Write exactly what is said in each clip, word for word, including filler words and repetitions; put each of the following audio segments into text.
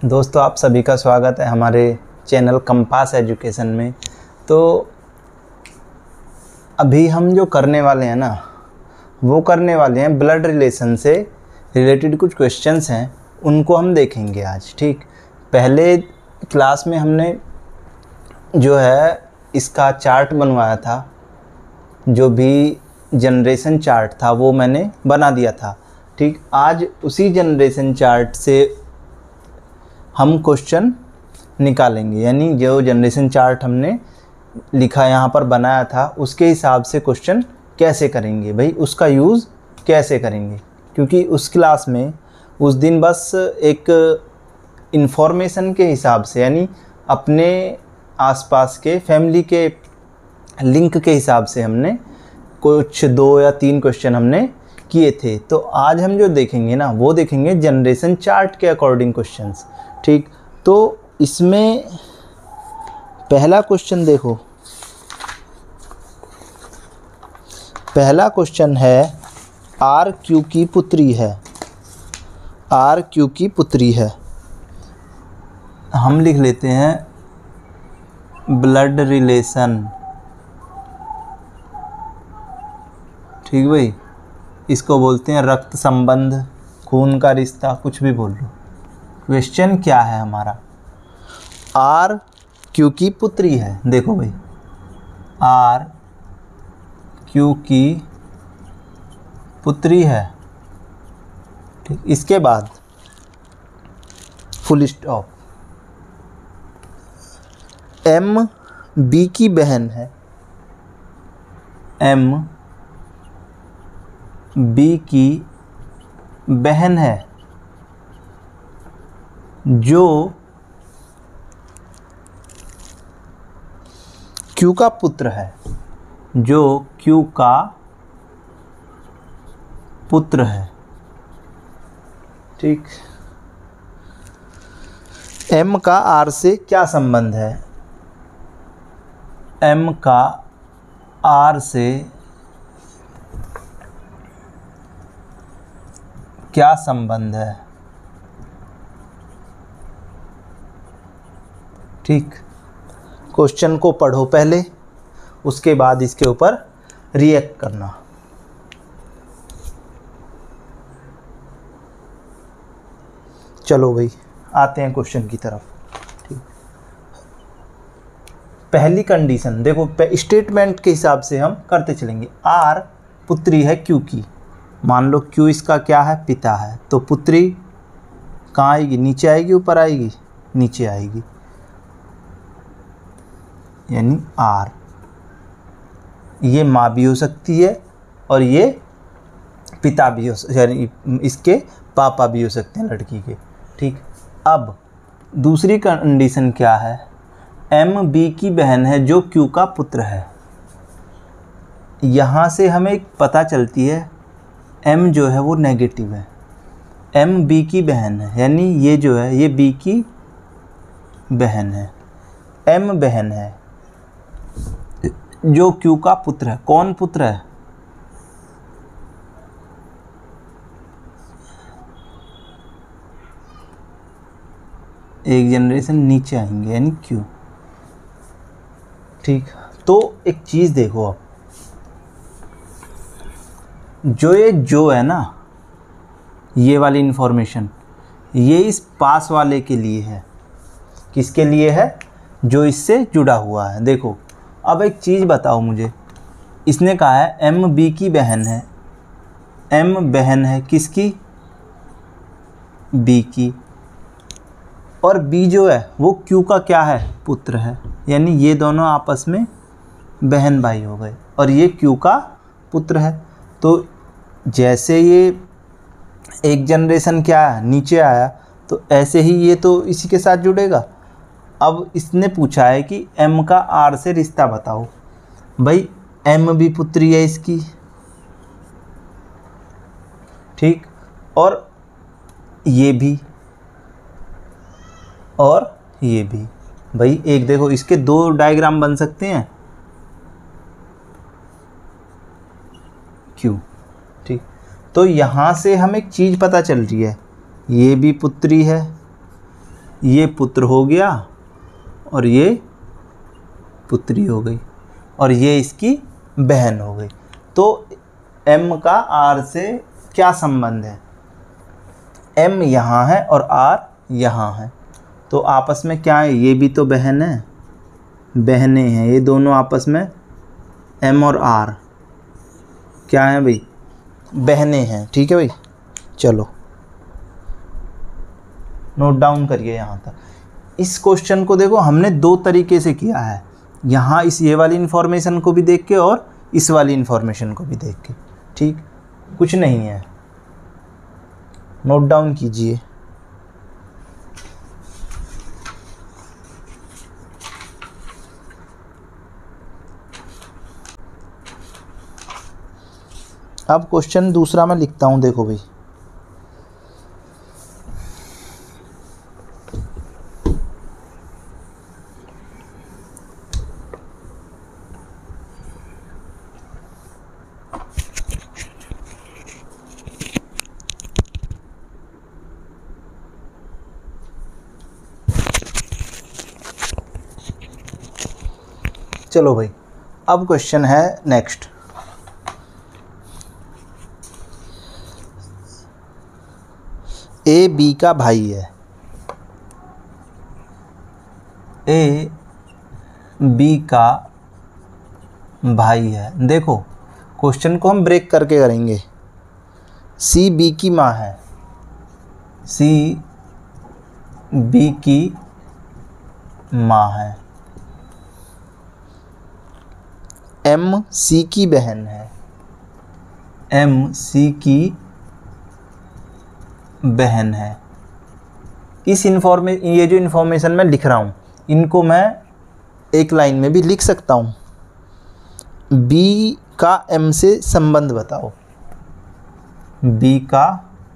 दोस्तों, आप सभी का स्वागत है हमारे चैनल कंपास एजुकेशन में। तो अभी हम जो करने वाले हैं ना, वो करने वाले हैं ब्लड रिलेशन से रिलेटेड कुछ क्वेश्चंस हैं, उनको हम देखेंगे आज। ठीक, पहले क्लास में हमने जो है इसका चार्ट बनवाया था, जो भी जनरेशन चार्ट था वो मैंने बना दिया था। ठीक, आज उसी जनरेशन चार्ट से हम क्वेश्चन निकालेंगे, यानी जो जनरेशन चार्ट हमने लिखा यहाँ पर बनाया था उसके हिसाब से क्वेश्चन कैसे करेंगे, भाई उसका यूज़ कैसे करेंगे। क्योंकि उस क्लास में उस दिन बस एक इन्फॉर्मेशन के हिसाब से, यानी अपने आसपास के फैमिली के लिंक के हिसाब से हमने कुछ दो या तीन क्वेश्चन हमने किए थे। तो आज हम जो देखेंगे ना, वो देखेंगे जनरेशन चार्ट के अकॉर्डिंग क्वेश्चंस। ठीक, तो इसमें पहला क्वेश्चन देखो, पहला क्वेश्चन है आर क्यू की पुत्री है, आर क्यू की पुत्री है। हम लिख लेते हैं ब्लड रिलेशन। ठीक भाई, इसको बोलते हैं रक्त संबंध, खून का रिश्ता, कुछ भी बोल लो। क्वेश्चन क्या है हमारा, आर क्यू की पुत्री है। देखो भाई, आर क्यू की पुत्री है। ठीक, इसके बाद फुल स्टॉप। एम बी की बहन है, एम बी की बहन है जो क्यू का पुत्र है, जो क्यू का पुत्र है। ठीक, एम का आर से क्या संबंध है, एम का आर से क्या संबंध है। ठीक, क्वेश्चन को पढ़ो पहले, उसके बाद इसके ऊपर रिएक्ट करना। चलो भाई, आते हैं क्वेश्चन की तरफ। ठीक, पहली कंडीशन देखो, स्टेटमेंट के हिसाब से हम करते चलेंगे। आर पुत्री है क्यू की, मान लो क्यू इसका क्या है, पिता है। तो पुत्री कहाँ आएगी, नीचे आएगी ऊपर आएगी, नीचे आएगी, यानी आर। ये माँ भी हो सकती है और ये पिता भी हो, यानी इसके पापा भी हो सकते हैं लड़की के। ठीक, अब दूसरी कंडीशन क्या है, एम बी की बहन है जो क्यू का पुत्र है। यहाँ से हमें पता चलती है एम जो है वो नेगेटिव है, एम बी की बहन है, यानी ये जो है ये बी की बहन है, एम बहन है जो क्यू का पुत्र है। कौन पुत्र है, एक जनरेशन नीचे आएंगे यानी क्यू। ठीक, तो एक चीज़ देखो, आप जो ये जो है ना, ये वाली इंफॉर्मेशन ये इस पास वाले के लिए है। किसके लिए है, जो इससे जुड़ा हुआ है। देखो, अब एक चीज़ बताओ मुझे, इसने कहा है एम बी की बहन है, एम बहन है किसकी, बी की, और बी जो है वो क्यू का क्या है, पुत्र है। यानी ये दोनों आपस में बहन भाई हो गए और ये क्यू का पुत्र है। तो जैसे ये एक जनरेशन क्या है, नीचे आया, तो ऐसे ही ये तो इसी के साथ जुड़ेगा। अब इसने पूछा है कि एम का आर से रिश्ता बताओ। भाई एम भी पुत्री है इसकी, ठीक, और ये भी और ये भी। भाई एक देखो, इसके दो डायग्राम बन सकते हैं, क्यू। ठीक, तो यहाँ से हमें एक चीज़ पता चल रही है, ये भी पुत्री है, ये पुत्र हो गया और ये पुत्री हो गई और ये इसकी बहन हो गई। तो m का r से क्या संबंध है? m यहाँ है और r यहाँ है, तो आपस में क्या है? ये भी तो बहन है, बहनें हैं ये दोनों आपस में, m और r क्या है भाई? बहनें हैं। ठीक है भाई, चलो नोट डाउन करिए यहाँ तक। इस क्वेश्चन को देखो हमने दो तरीके से किया है, यहाँ इस ये वाली इन्फॉर्मेशन को भी देख के और इस वाली इन्फॉर्मेशन को भी देख के। ठीक, कुछ नहीं है, नोट डाउन कीजिए। अब क्वेश्चन दूसरा मैं लिखता हूँ, देखो भाई। चलो भाई, अब क्वेश्चन है नेक्स्ट। ए बी का भाई है, ए बी का भाई है। देखो क्वेश्चन को हम ब्रेक करके करेंगे। सी बी की माँ है, सी बी की माँ है। एम सी की बहन है, एम सी की बहन है। इस इन्फॉर्मे ये जो इन्फॉर्मेशन मैं लिख रहा हूँ इनको मैं एक लाइन में भी लिख सकता हूँ। बी का एम से संबंध बताओ, बी का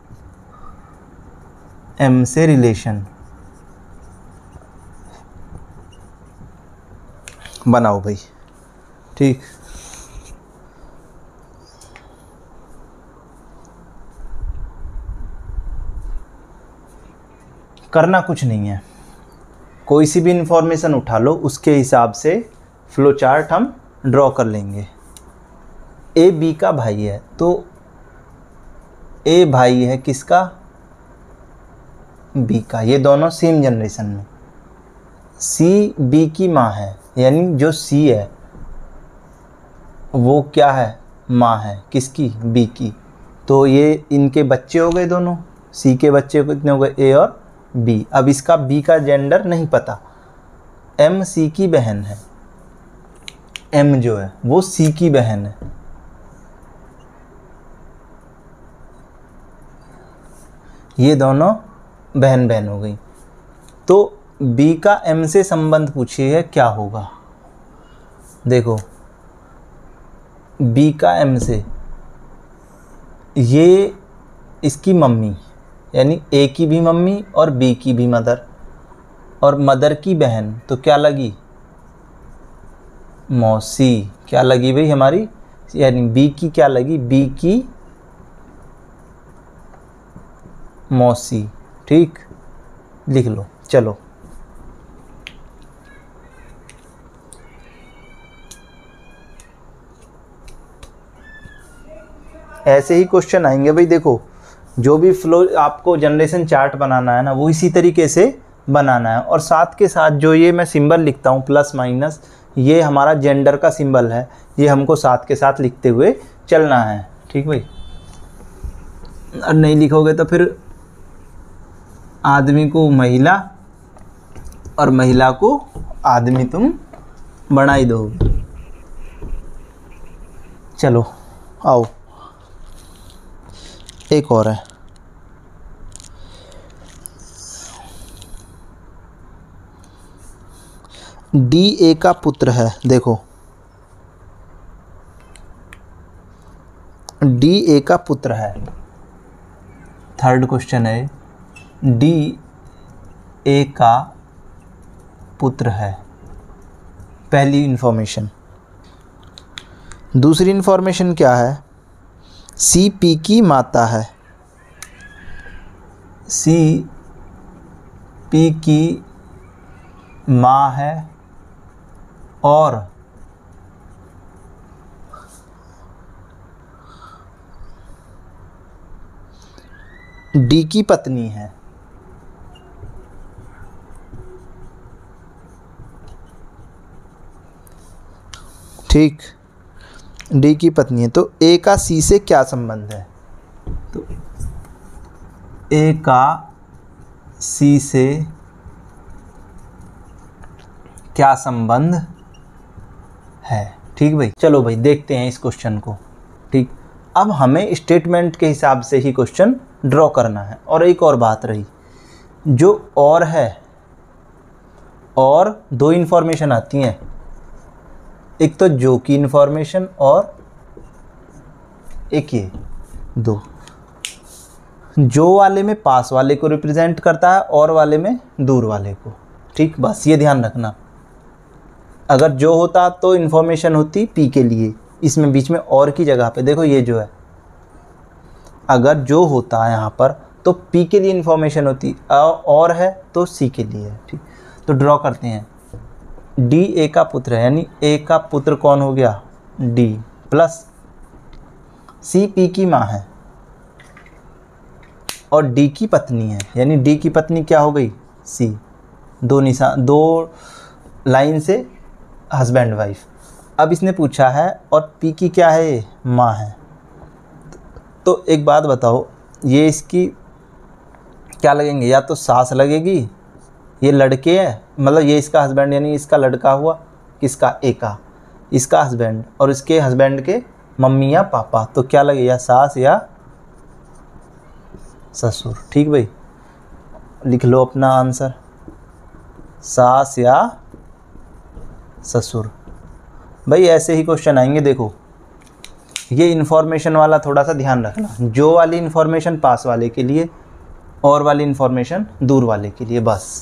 एम से रिलेशन बनाओ भाई। ठीक, करना कुछ नहीं है, कोई सी भी इंफॉर्मेशन उठा लो उसके हिसाब से फ्लो चार्ट हम ड्रॉ कर लेंगे। ए बी का भाई है, तो ए भाई है किसका? बी का। ये दोनों सेम जनरेशन में। सी बी की माँ है, यानी जो सी है वो क्या है? माँ है किसकी? बी की। तो ये इनके बच्चे हो गए दोनों, सी के बच्चे कितने हो गए? ए और बी। अब इसका बी का जेंडर नहीं पता। एम सी की बहन है, एम जो है वो सी की बहन है। ये दोनों बहन बहन हो गई। तो बी का एम से संबंध पूछिए क्या होगा? देखो बी का एम से, ये इसकी मम्मी यानी ए की भी मम्मी और बी की भी मदर, और मदर की बहन तो क्या लगी? मौसी। क्या लगी भाई हमारी? यानी बी की क्या लगी? बी की मौसी। ठीक, लिख लो। चलो ऐसे ही क्वेश्चन आएंगे भाई। देखो जो भी फ्लो आपको जनरेशन चार्ट बनाना है ना वो इसी तरीके से बनाना है, और साथ के साथ जो ये मैं सिंबल लिखता हूँ प्लस माइनस, ये हमारा जेंडर का सिंबल है, ये हमको साथ के साथ लिखते हुए चलना है। ठीक भाई, और नहीं लिखोगे तो फिर आदमी को महिला और महिला को आदमी तुम बना ही दोगे। चलो आओ, एक और है। डी ए का पुत्र है। देखो डी ए का पुत्र है, थर्ड क्वेश्चन है। डी ए का पुत्र है, पहली इंफॉर्मेशन। दूसरी इंफॉर्मेशन क्या है? सी पी की माता है, सी पी की माँ है और डी की पत्नी है। ठीक, डी की पत्नी है, तो ए का सी से क्या संबंध है? तो ए का सी से क्या संबंध है? ठीक भाई, चलो भाई देखते हैं इस क्वेश्चन को। ठीक, अब हमें स्टेटमेंट के हिसाब से ही क्वेश्चन ड्रॉ करना है। और एक और बात रही, जो और है, और दो इन्फॉर्मेशन आती हैं, एक तो जो की इन्फॉर्मेशन और एक ये दो। जो वाले में पास वाले को रिप्रेजेंट करता है और वाले में दूर वाले को। ठीक, बस ये ध्यान रखना। अगर जो होता तो इन्फॉर्मेशन होती पी के लिए, इसमें बीच में और की जगह पे देखो ये जो है, अगर जो होता है यहाँ पर तो पी के लिए इन्फॉर्मेशन होती, और है तो सी के लिए है। ठीक, तो ड्रॉ करते हैं। डी ए का पुत्र है, यानी ए का पुत्र कौन हो गया? डी, प्लस सी पी की माँ है और डी की पत्नी है, यानी डी की पत्नी क्या हो गई? सी। दो निशान, दो लाइन से हस्बैंड वाइफ। अब इसने पूछा है और पी की क्या है? माँ है। तो एक बात बताओ, ये इसकी क्या लगेंगे? या तो सास लगेगी, ये लड़के है, मतलब ये इसका हस्बैंड, यानी इसका लड़का हुआ, किसका? ए का, इसका हस्बैंड, और इसके हस्बैंड के मम्मी या पापा, तो क्या लगे? या सास या ससुर। ठीक भाई, लिख लो अपना आंसर, सास या ससुर। भाई ऐसे ही क्वेश्चन आएंगे। देखो ये इन्फॉर्मेशन वाला थोड़ा सा ध्यान रखना, जो वाली इन्फॉर्मेशन पास वाले के लिए और वाली इन्फॉर्मेशन दूर वाले के लिए, बस।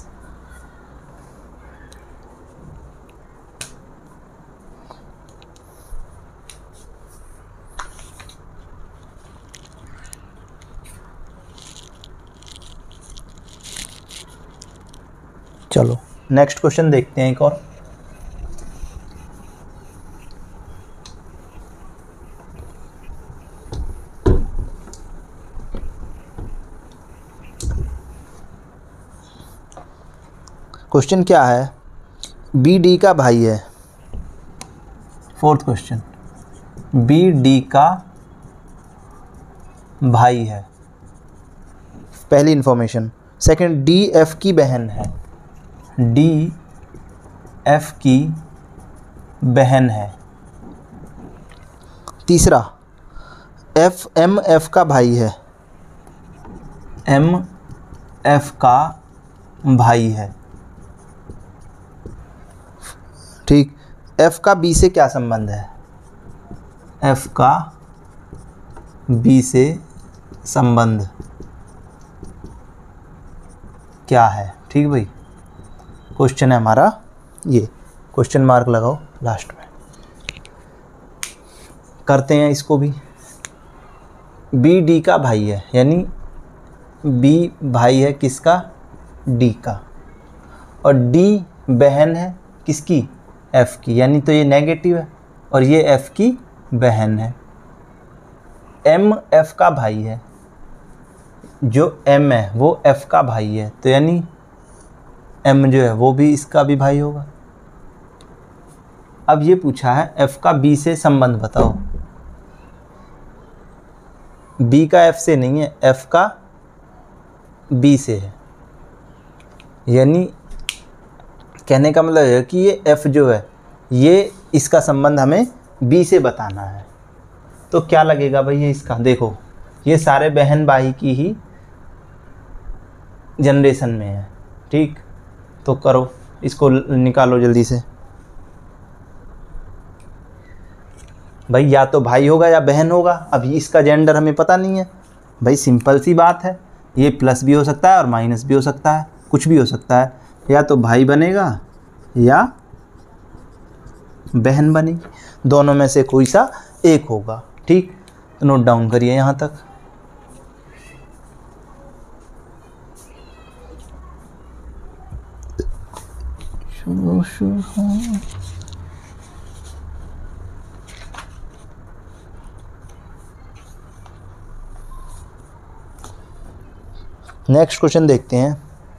चलो नेक्स्ट क्वेश्चन देखते हैं एक और। क्वेश्चन क्या है? बी डी का भाई है। फोर्थ क्वेश्चन, बी डी का भाई है, पहली इंफॉर्मेशन। सेकंड, डी एफ की बहन है, डी एफ की बहन है। तीसरा, एफ एम एफ का भाई है, एम एफ का भाई है। ठीक, एफ का बी से क्या संबंध है? एफ का बी से संबंध क्या है? ठीक भाई, क्वेश्चन है हमारा ये, क्वेश्चन मार्क लगाओ लास्ट में। करते हैं इसको भी। बी डी का भाई है, यानी बी भाई है किसका? डी का, और डी बहन है किसकी? एफ की, यानी तो ये नेगेटिव है और ये एफ की बहन है। एम एफ का भाई है, जो एम है वो एफ का भाई है, तो यानी एम जो है वो भी इसका भी भाई होगा। अब ये पूछा है एफ का बी से संबंध बताओ। बी का एफ से नहीं है, एफ का बी से है, यानी कहने का मतलब है कि ये एफ जो है ये इसका संबंध हमें बी से बताना है। तो क्या लगेगा भाई ये इसका? देखो ये सारे बहन भाई की ही जनरेशन में है। ठीक, तो करो इसको, निकालो जल्दी से। भाई या तो भाई होगा या बहन होगा, अभी इसका जेंडर हमें पता नहीं है। भाई सिंपल सी बात है, ये प्लस भी हो सकता है और माइनस भी हो सकता है, कुछ भी हो सकता है। या तो भाई बनेगा या बहन बनेगी, दोनों में से कोई सा एक होगा। ठीक, तो नोट डाउन करिए यहाँ तक। शुरू शुरू नेक्स्ट क्वेश्चन देखते हैं।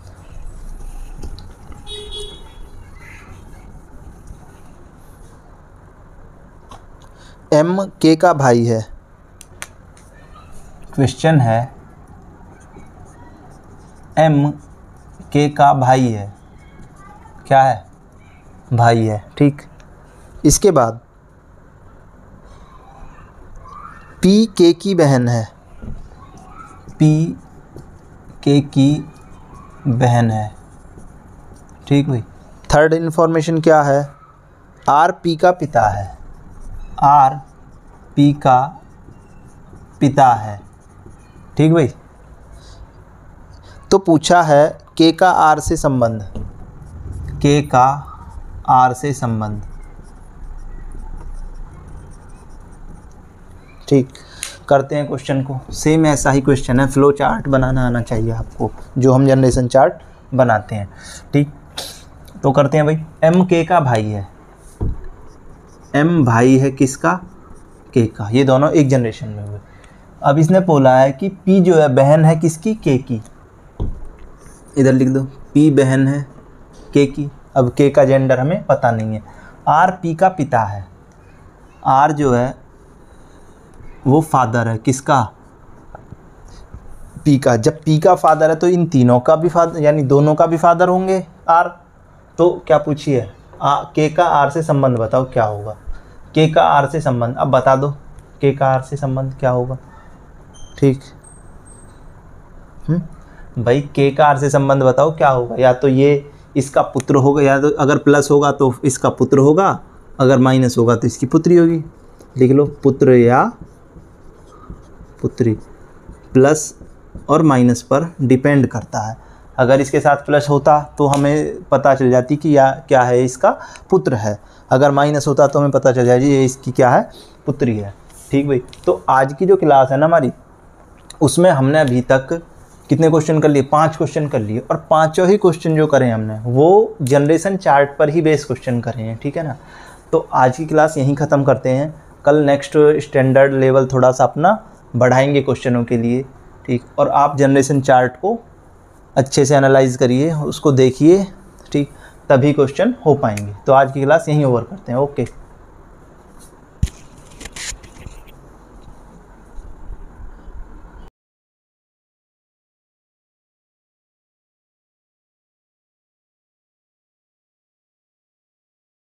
एम के का भाई है। क्वेश्चन है एम के का भाई है, क्या है? भाई है, ठीक। इसके बाद पी के की बहन है। पी के की बहन है, ठीक भाई। थर्ड इन्फॉर्मेशन क्या है? आर पी का पिता है। आर पी का पिता है, ठीक भाई। तो पूछा है के का आर से संबंध। के का आर से संबंध, ठीक। करते हैं क्वेश्चन को। सेम ऐसा ही क्वेश्चन है, फ्लो चार्ट बनाना आना चाहिए आपको, जो हम जनरेशन चार्ट बनाते हैं, ठीक। तो करते हैं भाई। एम के का भाई है। एम भाई है किसका? के का। ये दोनों एक जनरेशन में हुए। अब इसने बोला है कि पी जो है बहन है किसकी? के की। इधर लिख दो, पी बहन है के की। अब के का जेंडर हमें पता नहीं है। आर पी का पिता है। आर जो है वो फादर है किसका? पी का। जब पी का फादर है तो इन तीनों का भी फादर, यानी दोनों का भी फादर होंगे आर। तो क्या पूछिए? आ के का आर से संबंध बताओ क्या होगा? के का आर से संबंध अब बता दो, के का आर से संबंध क्या होगा, ठीक। हम्म भाई के का आर से संबंध बताओ क्या होगा? या तो ये इसका पुत्र होगा, या तो अगर प्लस होगा तो इसका पुत्र होगा, अगर माइनस होगा तो इसकी पुत्री होगी। लिख लो, पुत्र या पुत्री। प्लस और माइनस पर डिपेंड करता है। अगर इसके साथ प्लस होता तो हमें पता चल जाती कि या क्या है, इसका पुत्र है। अगर माइनस होता तो हमें पता चल जाएगी ये इसकी क्या है, पुत्री है, ठीक भाई। तो आज की जो क्लास है ना हमारी, उसमें हमने अभी तक कितने क्वेश्चन कर लिए? पांच क्वेश्चन कर लिए। और पांचों ही क्वेश्चन जो करें हमने वो जनरेशन चार्ट पर ही बेस क्वेश्चन करे हैं, ठीक है ना। तो आज की क्लास यहीं ख़त्म करते हैं। कल नेक्स्ट स्टैंडर्ड लेवल थोड़ा सा अपना बढ़ाएंगे क्वेश्चनों के लिए, ठीक। और आप जनरेशन चार्ट को अच्छे से एनालाइज करिए, उसको देखिए, ठीक, तभी क्वेश्चन हो पाएंगे। तो आज की क्लास यहीं ओवर करते हैं। ओके।